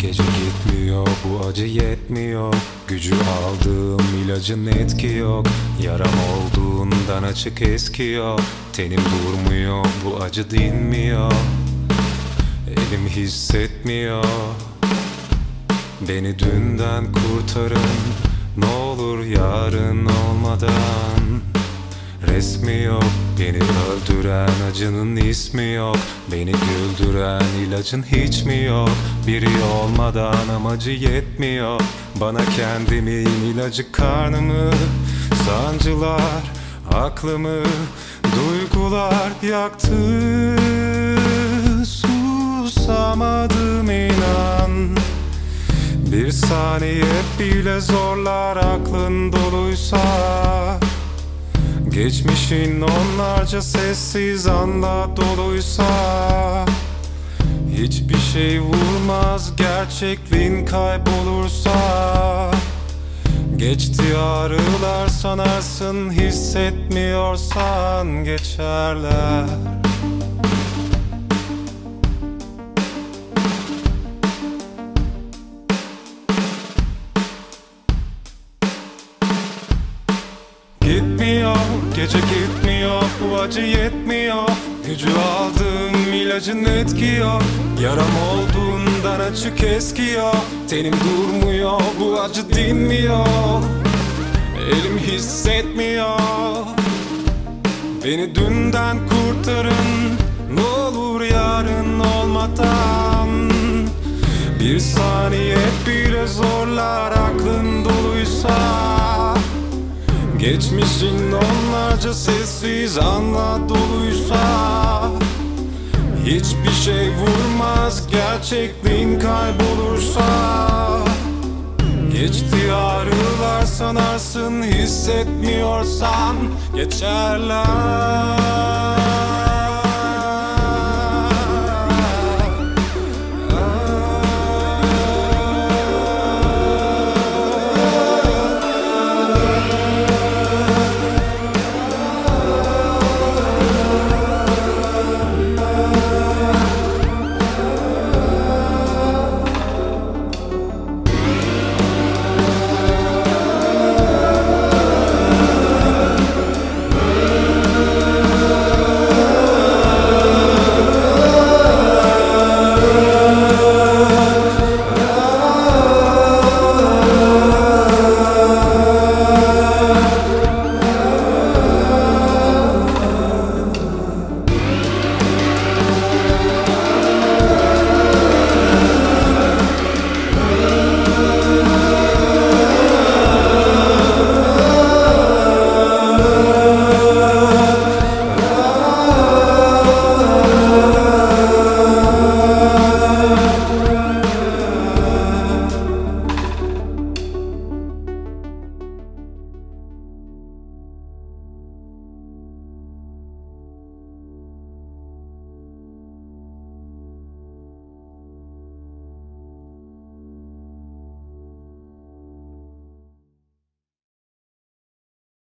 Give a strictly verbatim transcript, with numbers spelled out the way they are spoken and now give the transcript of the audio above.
Gece gitmiyor, bu acı yetmiyor. Gücü aldığım ilacın etki yok. Yaram olduğundan açık eskiyor. Tenim durmuyor, bu acı dinmiyor. Elim hissetmiyor. Beni dünden kurtarın, ne olur yarın olmadan. Resmi yok, beni öldüren acının ismi yok. Beni güldüren ilacın hiç mi yok? Biri olmadan amacı yetmiyor. Bana kendimin ilacı karnımı, sancılar aklımı, duygular yaktı. Susamadım inan. Bir saniye bile zorlar aklın doluysa. Geçmişin onlarca sessiz anla doluysa. Hiçbir şey vurmaz gerçekliğin kaybolursa. Geçti ağrılar sanarsın, hissetmiyorsan geçerler. Gitmiyor, gece gitmiyor, bu acı yetmiyor. Gücü aldığım ilacın etki yok. Yaram olduğundan açık eskiyor. Tenim durmuyor, bu acı dinmiyor. Elim hissetmiyor. Beni dünden kurtarın, ne olur yarın olmadan. Bir saniye bile zorlar aklın doluysa. Geçmişin onlarca sessiz anla doluysa. Hiçbir şey vurmaz gerçekliğin kaybolursa. Geçti ağrılar sanarsın, hissetmiyorsan geçerler.